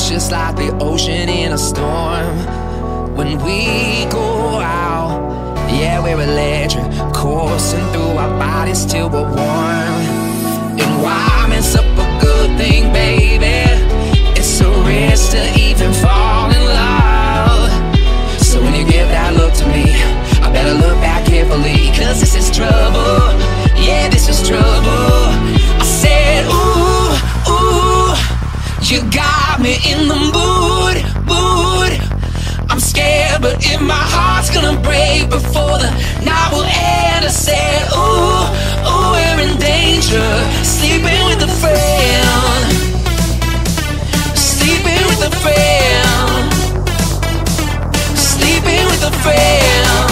It's just like the ocean in a storm. When we go out, yeah, we're electric, coursing through our bodies till we're warm. And why mess up a good thing, baby? It's a risk to even fall in love. So when you give that look to me, I better look back carefully, cause this is trouble. Yeah, this is trouble. I said, ooh, ooh, you got me in the mood. I'm scared, but if my heart's gonna break before the night will end, I said, ooh, ooh, we're in danger. Sleeping with a friend. Sleeping with a friend. Sleeping with a friend.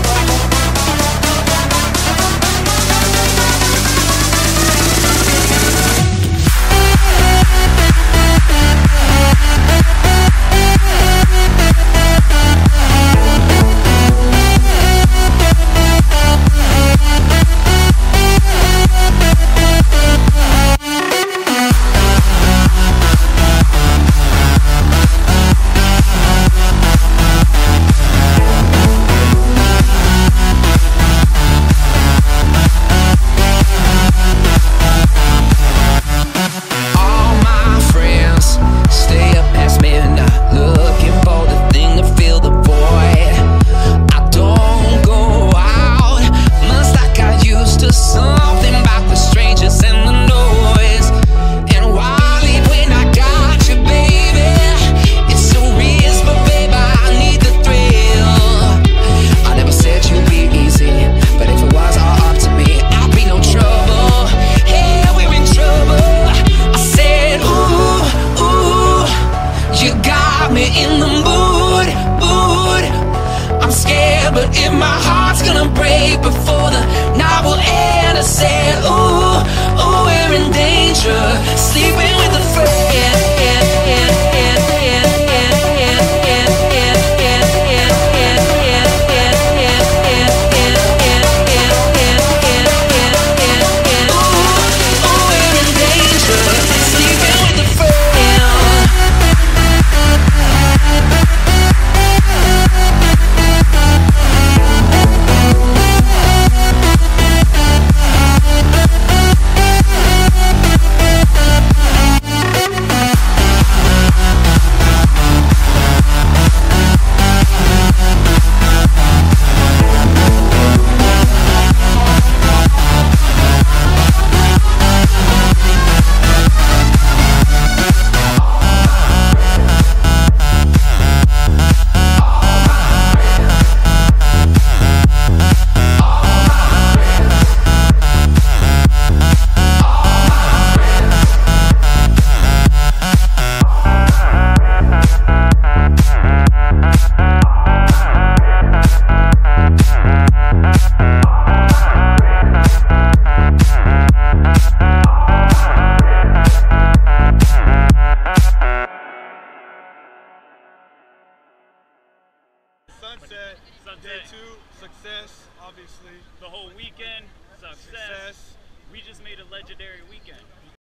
In the mood, I'm scared, but if my heart's gonna break before